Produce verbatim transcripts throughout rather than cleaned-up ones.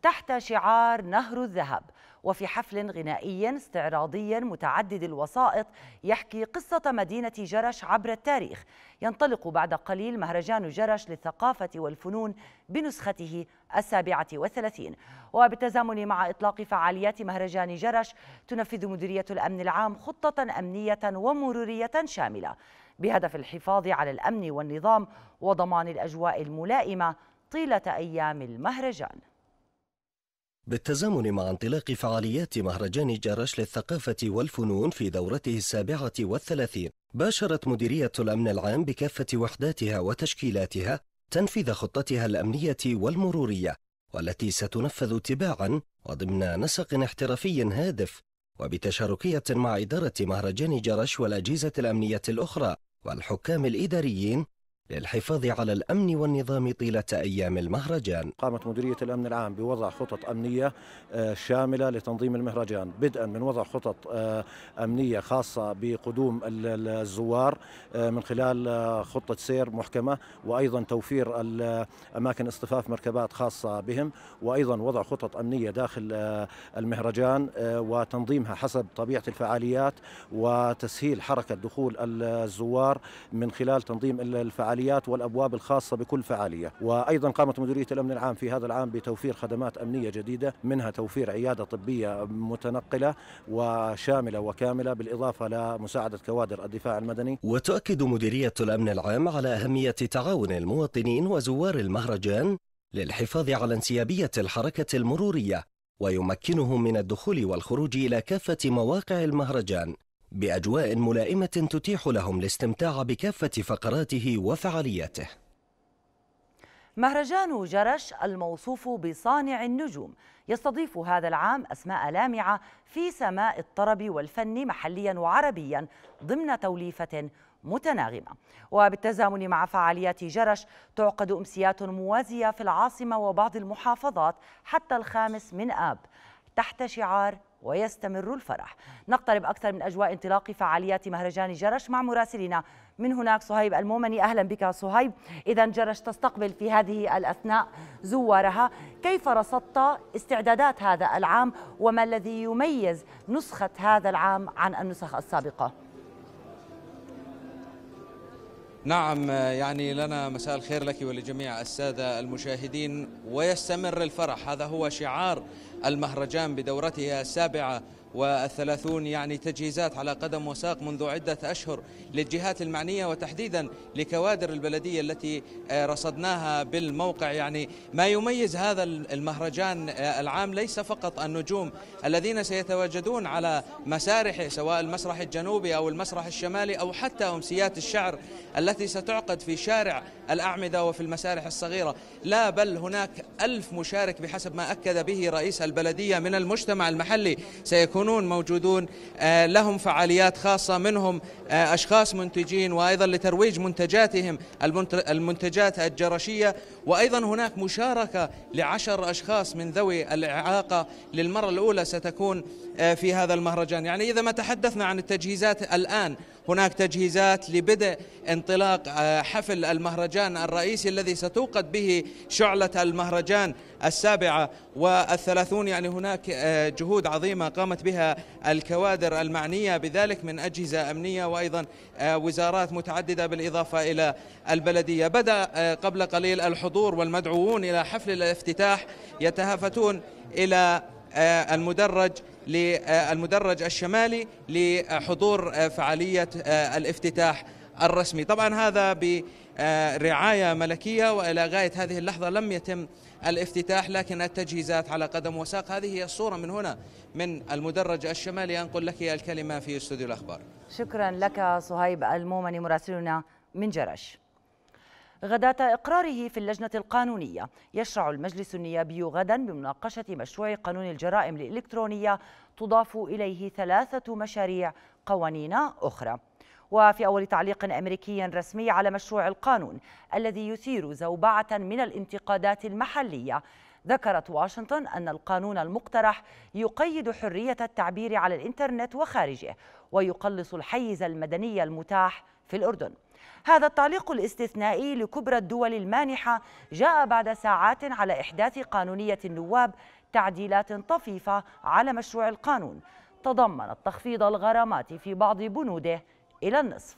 تحت شعار نهر الذهب، وفي حفل غنائي استعراضي متعدد الوسائط يحكي قصة مدينة جرش عبر التاريخ. ينطلق بعد قليل مهرجان جرش للثقافة والفنون بنسخته السابعة والثلاثين، وبالتزامن مع إطلاق فعاليات مهرجان جرش تنفذ مديرية الأمن العام خطة أمنية ومرورية شاملة بهدف الحفاظ على الأمن والنظام وضمان الأجواء الملائمة طيلة أيام المهرجان. بالتزامن مع انطلاق فعاليات مهرجان جرش للثقافة والفنون في دورته السابعة والثلاثين، باشرت مديرية الأمن العام بكافة وحداتها وتشكيلاتها تنفيذ خطتها الأمنية والمرورية، والتي ستنفذ تباعا وضمن نسق احترافي هادف، وبتشاركية مع إدارة مهرجان جرش والأجهزة الأمنية الأخرى والحكام الإداريين للحفاظ على الأمن والنظام طيلة أيام المهرجان. قامت مديرية الأمن العام بوضع خطط أمنية شاملة لتنظيم المهرجان، بدءا من وضع خطط أمنية خاصة بقدوم الزوار من خلال خطة سير محكمة، وأيضا توفير أماكن اصطفاف مركبات خاصة بهم، وأيضا وضع خطط أمنية داخل المهرجان وتنظيمها حسب طبيعة الفعاليات، وتسهيل حركة دخول الزوار من خلال تنظيم الفعاليات والأبواب الخاصة بكل فعالية. وأيضا قامت مديرية الأمن العام في هذا العام بتوفير خدمات أمنية جديدة، منها توفير عيادة طبية متنقلة وشاملة وكاملة، بالإضافة لمساعدة كوادر الدفاع المدني. وتؤكد مديرية الأمن العام على أهمية تعاون المواطنين وزوار المهرجان للحفاظ على انسيابية الحركة المرورية، ويمكنهم من الدخول والخروج إلى كافة مواقع المهرجان بأجواء ملائمة تتيح لهم الاستمتاع بكافة فقراته وفعالياته. مهرجان جرش الموصوف بصانع النجوم يستضيف هذا العام أسماء لامعة في سماء الطرب والفن محليا وعربيا ضمن توليفة متناغمة. وبالتزامن مع فعاليات جرش تعقد أمسيات موازية في العاصمة وبعض المحافظات حتى الخامس من آب تحت شعار ويستمر الفرح. نقترب أكثر من أجواء انطلاق فعاليات مهرجان جرش مع مراسلنا من هناك صهيب المومني. أهلا بك صهيب. إذا جرش تستقبل في هذه الأثناء زوارها، كيف رصدت استعدادات هذا العام وما الذي يميز نسخة هذا العام عن النسخ السابقة؟ نعم، يعني لنا مساء الخير لك ولجميع السادة المشاهدين. ويستمر الفرح، هذا هو شعار المهرجان بدورتها السابعة والثلاثون، يعني تجهيزات على قدم وساق منذ عدة أشهر للجهات المعنية وتحديدا لكوادر البلدية التي رصدناها بالموقع. يعني ما يميز هذا المهرجان العام ليس فقط النجوم الذين سيتواجدون على مسارح سواء المسرح الجنوبي أو المسرح الشمالي أو حتى أمسيات الشعر التي ستعقد في شارع الأعمدة وفي المسارح الصغيرة، لا بل هناك ألف مشارك بحسب ما أكد به رئيس البلدية من المجتمع المحلي سيكون موجودون لهم فعاليات خاصة، منهم أشخاص منتجين وأيضا لترويج منتجاتهم المنتجات الجرشية، وأيضا هناك مشاركة لعشر أشخاص من ذوي الإعاقة للمرة الأولى ستكون في هذا المهرجان. يعني إذا ما تحدثنا عن التجهيزات الآن، هناك تجهيزات لبدء انطلاق حفل المهرجان الرئيسي الذي ستوقد به شعلة المهرجان السابعة والثلاثون. يعني هناك جهود عظيمة قامت بها الكوادر المعنية بذلك من أجهزة أمنية وأيضا وزارات متعددة بالإضافة إلى البلدية. بدأ قبل قليل الحضور والمدعوون إلى حفل الافتتاح يتهافتون إلى المدرج للمدرج الشمالي لحضور فعالية الافتتاح الرسمي. طبعا هذا برعاية ملكية، وإلى غاية هذه اللحظة لم يتم الافتتاح، لكن التجهيزات على قدم وساق. هذه هي الصورة من هنا من المدرج الشمالي. أنقل لك الكلمة في استوديو الأخبار. شكرا لك صهيب المومني مراسلنا من جرش. غداة إقراره في اللجنة القانونية، يشرع المجلس النيابي غدا بمناقشة مشروع قانون الجرائم الإلكترونية تضاف إليه ثلاثة مشاريع قوانين أخرى. وفي أول تعليق أمريكي رسمي على مشروع القانون الذي يثير زوبعة من الانتقادات المحلية، ذكرت واشنطن أن القانون المقترح يقيد حرية التعبير على الإنترنت وخارجه ويقلص الحيز المدني المتاح في الأردن. هذا التعليق الاستثنائي لكبرى الدول المانحة جاء بعد ساعات على إحداث قانونية النواب تعديلات طفيفة على مشروع القانون تضمنت تخفيض الغرامات في بعض بنوده إلى النصف.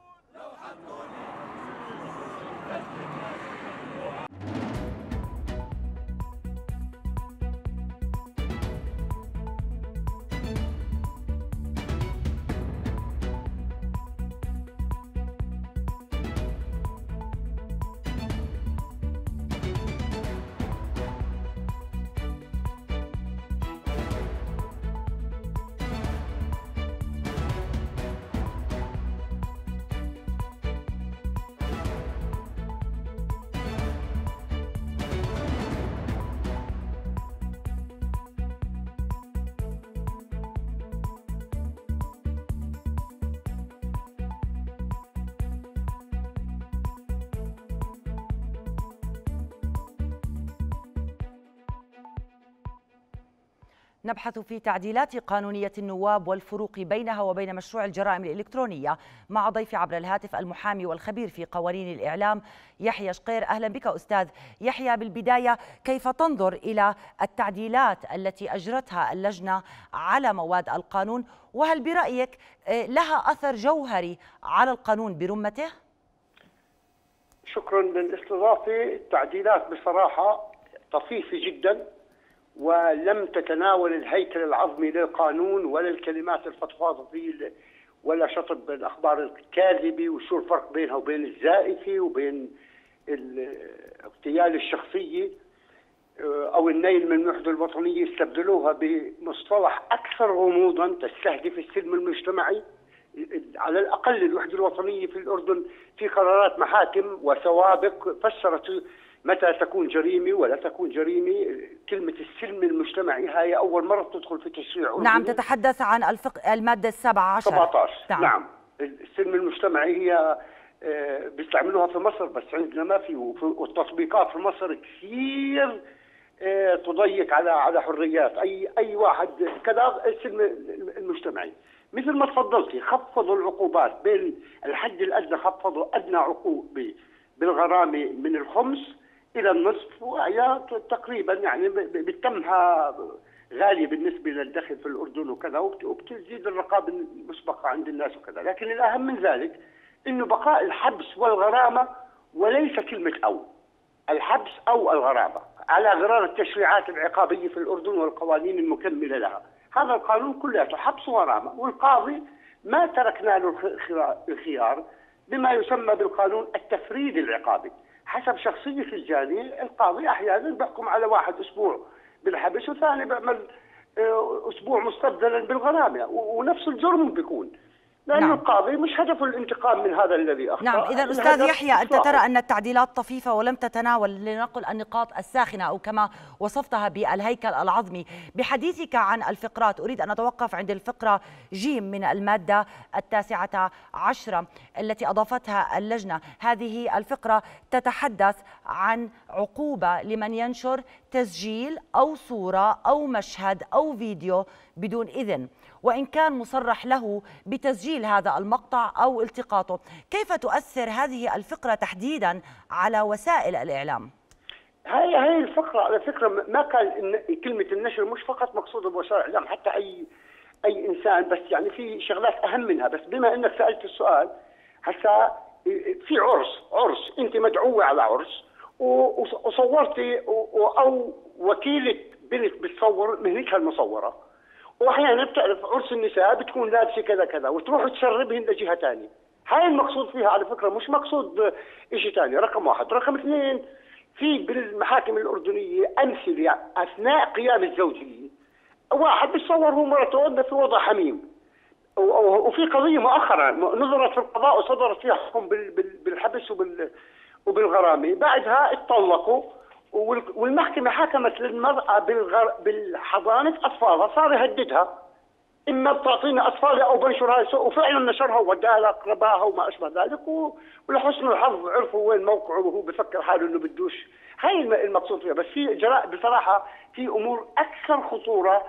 نبحث في تعديلات قانونية النواب والفروق بينها وبين مشروع الجرائم الإلكترونية مع ضيفي عبر الهاتف المحامي والخبير في قوانين الإعلام يحيى شقير. أهلا بك أستاذ يحيى. بالبداية، كيف تنظر إلى التعديلات التي أجرتها اللجنة على مواد القانون، وهل برأيك لها أثر جوهري على القانون برمته؟ شكرا للاستضافة. التعديلات بصراحة طفيفة جدا ولم تتناول الهيكل العظمي للقانون ولا الكلمات الفضفاضة فيه ولا شطب الأخبار الكاذبة وشو الفرق بينها وبين الزائفة وبين اغتيال الشخصية أو النيل من الوحدة الوطنية. استبدلوها بمصطلح أكثر غموضا تستهدف السلم المجتمعي. على الأقل الوحدة الوطنية في الأردن في قرارات محاكم وسوابق فسرت متى تكون جريمة ولا تكون جريمة. كلمة السلم المجتمعي هاي أول مرة تدخل في تشريع. نعم، تتحدث عن الفق... المادة السابعة عشر. سبعة عشر. نعم. نعم. السلم المجتمعي هي بيستعملوها في مصر بس عندنا ما في، والتطبيقات في مصر كثير تضيق على على حريات أي أي واحد كذا. السلم المجتمعي مثل ما تفضلتي خفضوا العقوبات بين الحد الأدنى، خفضوا أدنى عقوبة بالغرامة من الخمس إلى النصف، وهي تقريبا يعني بتمها غالية بالنسبة للدخل في الأردن وكذا، وبتزيد الرقابة المسبقة عند الناس وكذا. لكن الأهم من ذلك إنه بقاء الحبس والغرامة وليس كلمة أو، الحبس أو الغرامة على غرار التشريعات العقابية في الأردن والقوانين المكملة لها. هذا القانون كله حبس وغرامة، والقاضي ما تركنا له الخيار بما يسمى بالقانون التفريد العقابي. حسب شخصية الجاني القاضي أحيانا بيحكم على واحد أسبوع بالحبس وثاني بيعمل أسبوع مستبدلا بالغرامة، ونفس الجرم بيكون، لأن نعم. القاضي مش هدفه الانتقام من هذا الذي أخطأ. نعم، إذا أستاذ يحيى أنت ترى أن التعديلات طفيفة ولم تتناول لنقل النقاط الساخنة أو كما وصفتها بالهيكل العظمي. بحديثك عن الفقرات أريد أن أتوقف عند الفقرة جيم من المادة التاسعة عشرة التي أضافتها اللجنة. هذه الفقرة تتحدث عن عقوبة لمن ينشر تسجيل أو صورة أو مشهد أو فيديو بدون إذن، وإن كان مصرح له بتسجيل هذا المقطع أو التقاطه. كيف تؤثر هذه الفقرة تحديدا على وسائل الإعلام؟ هاي هاي الفقرة على فكرة ما كان كلمة النشر مش فقط مقصودة بوسائل الإعلام، حتى أي أي إنسان، بس يعني في شغلات أهم منها. بس بما إنك سألت السؤال هسا، في عرس عرس أنت مدعوة على عرس وصورتي أو وكيلة بنت بتصور مهنتها المصورة، واحيانا بتعرف عرس النساء بتكون لابسه كذا كذا وتروح تسربهن لجهه ثانيه. هاي المقصود فيها على فكره، مش مقصود شيء ثاني. رقم واحد. رقم اثنين، في بالمحاكم الاردنيه امثله اثناء قيام الزوجيه واحد بتصور هو مرته في وضع حميم، وفي قضيه مؤخرا نظرت في القضاء وصدرت فيها حكم بالحبس وبالغرامه، بعدها اتطلقوا والمحكمة حكمت للمرأة بالحضانة أطفالها، صار يهددها إما بتعطينا أطفالها أو بنشرها، وفعلا نشرها ووداها لأقربائها وما أشبه ذلك، ولحسن الحظ عرفوا وين موقعه وهو بفكر حاله إنه بدوش. هاي المقصود فيها. بس في جراء بصراحة في أمور أكثر خطورة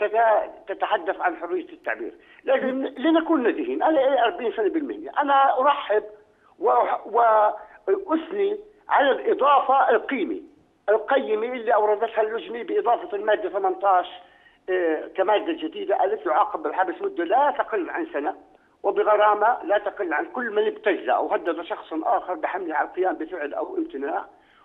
تتحدث عن حرية التعبير. لازم لنكون نزيهين. أنا أربعين سنة بالمهنة، أنا أرحب وأثني على الإضافة القيمة القيمة اللي أوردتها اللجنة بإضافة المادة ثمانية عشر كمادة جديدة التي يعاقب بالحبس مدة لا تقل عن سنة وبغرامة لا تقل عن كل من ابتز أو هدد شخص آخر بحمله على القيام بفعل أو امتناع،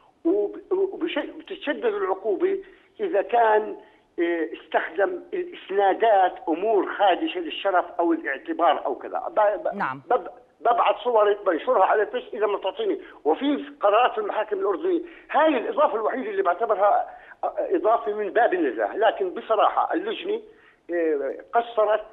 وبتتشدد العقوبة إذا كان استخدم الإسنادات أمور خادشة للشرف أو الاعتبار أو كذا. نعم. ببعث صور بنشرها على الفيس إذا ما تعطيني، وفي قرارات المحاكم الأردنية. هاي الإضافة الوحيدة اللي بعتبرها إضافة من باب النزاهة، لكن بصراحة اللجنة قصرت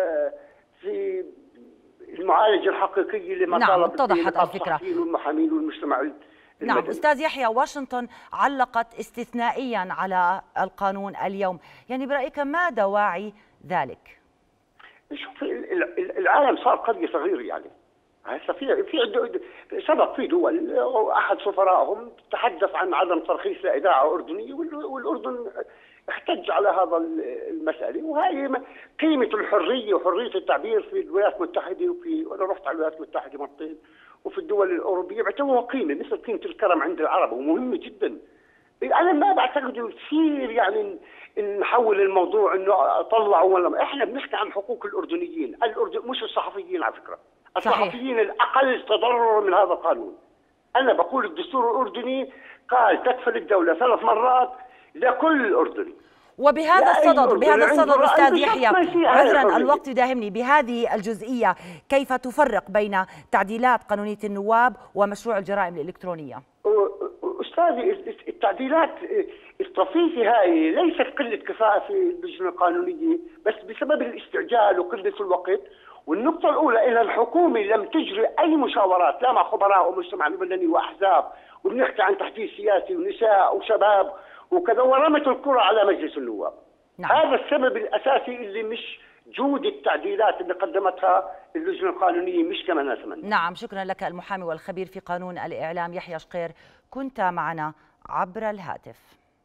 في المعالجة الحقيقية لما نعم طالب اتضحت الفكرة والمحامين والمجتمع المدني. نعم أستاذ يحيى، واشنطن علقت استثنائيا على القانون اليوم، يعني برأيك ما دواعي ذلك؟ شوف العالم صار قرية صغيرة، يعني هسه في في سبق في دول احد سفرائهم تحدث عن عدم ترخيص لاذاعه اردنيه والاردن احتج على هذا المساله، وهي قيمه الحريه وحريه التعبير في الولايات المتحده، وفي وانا رحت على الولايات المتحده مرتين وفي الدول الاوروبيه بيعتبروها قيمه مثل قيمه الكرم عند العرب ومهمه جدا. انا ما بعتقد كثير يعني نحول الموضوع انه طلعوا ولا احنا بنحكي عن حقوق الاردنيين، الاردن مش الصحفيين على فكره. الصحفيين الأقل تضررا من هذا القانون. أنا بقول الدستور الأردني قال تكفل الدولة ثلاث مرات لكل أردني. وبهذا الصدد بهذا الصدد أستاذ يحيى، عذرا الوقت يداهمني، بهذه الجزئية كيف تفرق بين تعديلات قانونية النواب ومشروع الجرائم الإلكترونية؟ أستاذي التعديلات الطفيفة هاي ليست قلة كفاءة في اللجنة القانونية، بس بسبب الاستعجال وقلة الوقت. والنقطة الأولى إن الحكومة لم تجري أي مشاورات لا مع خبراء ومجتمع مدني وأحزاب، وبنحكي عن تحديث سياسي ونساء وشباب وكذا، ورمت الكرة على مجلس النواب. نعم. هذا السبب الأساسي اللي مش جودة التعديلات اللي قدمتها اللجنة القانونية مش كما نتمنى. نعم، شكرا لك المحامي والخبير في قانون الإعلام يحيى شقير، كنت معنا عبر الهاتف.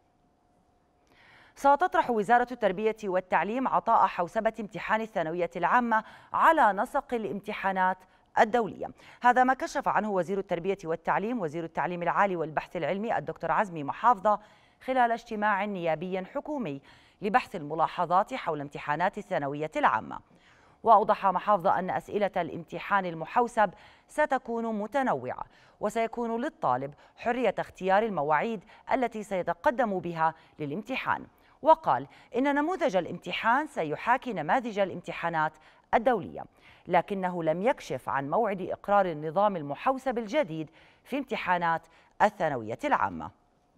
ستطرح وزارة التربية والتعليم عطاء حوسبة امتحان الثانوية العامة على نسق الامتحانات الدولية. هذا ما كشف عنه وزير التربية والتعليم وزير التعليم العالي والبحث العلمي الدكتور عزمي محافظة خلال اجتماع نيابي حكومي لبحث الملاحظات حول امتحانات الثانوية العامة. وأوضح محافظة أن أسئلة الامتحان المحوسب ستكون متنوعة، وسيكون للطالب حرية اختيار المواعيد التي سيتقدم بها للامتحان. وقال إن نموذج الامتحان سيحاكي نماذج الامتحانات الدولية، لكنه لم يكشف عن موعد إقرار النظام المحوسب الجديد في امتحانات الثانوية العامة.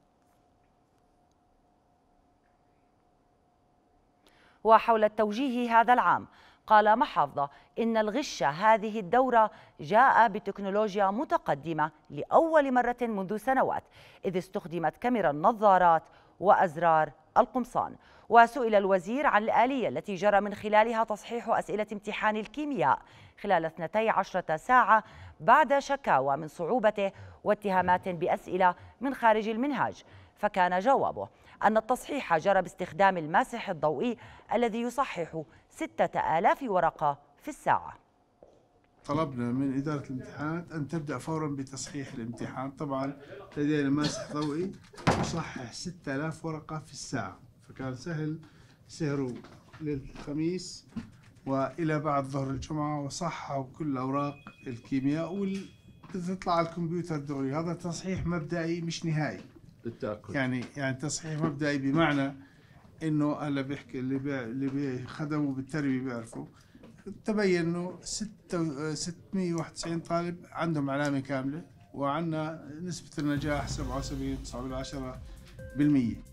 وحول التوجيه هذا العام قال محافظة إن الغش هذه الدورة جاء بتكنولوجيا متقدمة لأول مرة منذ سنوات، إذ استخدمت كاميرا النظارات وأزرار القمصان. وسئل الوزير عن الآلية التي جرى من خلالها تصحيح أسئلة امتحان الكيمياء خلال اثنتي عشرة ساعة بعد شكاوى من صعوبته واتهامات بأسئلة من خارج المنهاج، فكان جوابه أن التصحيح جرى باستخدام الماسح الضوئي الذي يصحح ستة آلاف ورقة في الساعة. طلبنا من إدارة الامتحانات أن تبدأ فورا بتصحيح الامتحان. طبعا لدينا ماسح ضوئي يصحح ستة آلاف ورقة في الساعة، فكان سهل سهروا للخميس وإلى بعد ظهر الجمعة وصححوا كل أوراق الكيمياء وتطلع على الكمبيوتر دغري. هذا تصحيح مبدئي مش نهائي بالتأكد. يعني يعني تصحيح مبدئي بمعنى إنه هلا بيحكي اللي بي اللي بيخدموا بالتربية بيعرفوا، تبين انه ستمئة وواحد وتسعين طالب عندهم علامه كامله، وعندنا نسبه النجاح سبعة وسبعين فاصلة تسعة بالمئة.